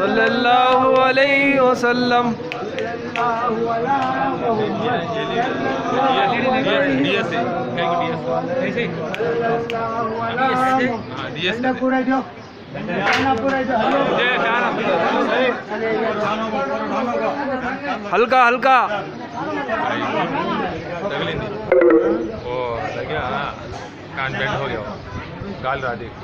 सल्लल्लाहु अलैहि वसल्लम। हल्का हल्का ओ लगे कान बेंड हो गया गाल रहा देख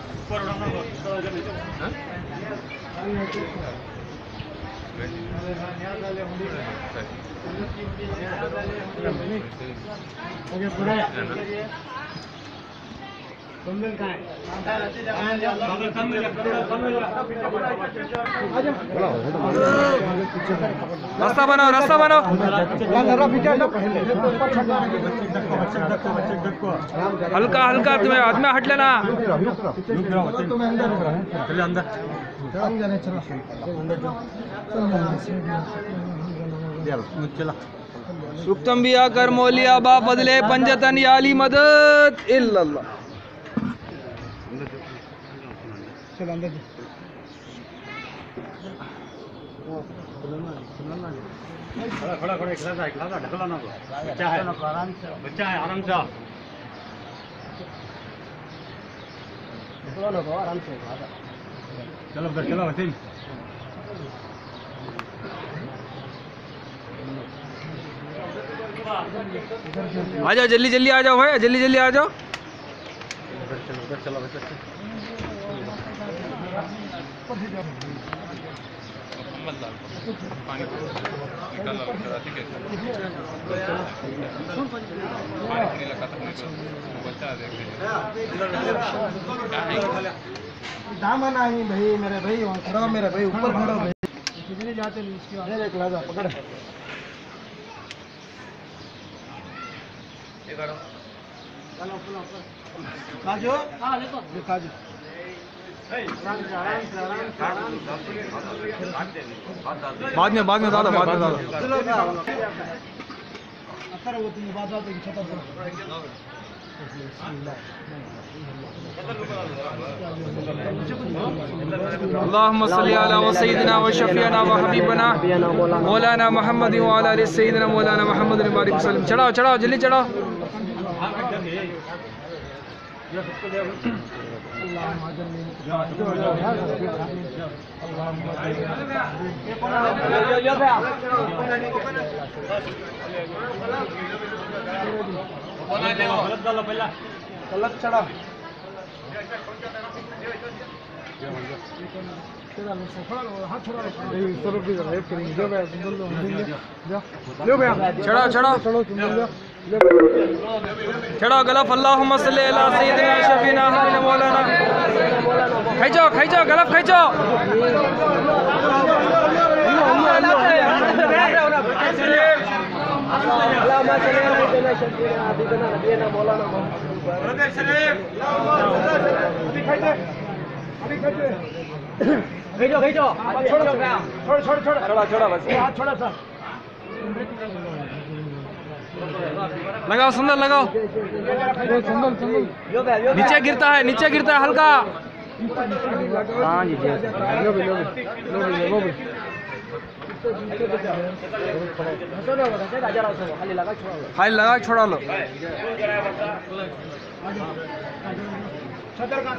रास्ता बनाओ, रास्ता बनाओ। हल्का हल्का तुम्हें हाथ में हट लेना। रुकतम भी आकर मौलिया बा बदले पंजतन याली मदद इल्लल्लाह। चल अंदर खड़ा खड़ा खड़ा ढकला ना बच्चा है आराम से आराम से चलो उधर चलो वसीम आ जाओ, जल्दी जल्दी आ जाओ भाई, जल्दी जल्दी आ जाओ। उधर चलो दामन आई भाई, मेरे भाई वहाँ खड़ा, मेरे भाई ऊपर खड़ा भाई, कितने जाते नहीं इसकी एक लाजा पकड़ काजू। हाँ देखो काजू बाद में दादा, बाद में दादा। वो तुम बात छोटा अल्लाहुम्मा सल्ली अला सय्यिदिना व शफीना व हबीबना मौलाना मोहम्मद व अला आलि सय्यिदिना मौलाना मोहम्मद बारिक वसल्लम। चढ़ाओ चढ़ाओ, जल्दी चढ़ाओ। गलत चढ़ा चढ़ाओ चढ़ाओ चढ़ाओ गलफ। अल्लाहुम्मा सल्ली अला सय्यिदिना शफीना हबीबना मौलाना। खींचो खींचो गलफ खींचो। भेजो भेजो छोड़ो छोड़ छोड़ छोड़ छोड़ा बस हाथ छोड़ा सा लगाओ सुंदर लगाओ। नीचे गिरता है, नीचे गिरता है हल्का। हाँ जी खाली लगा छोड़ा लो।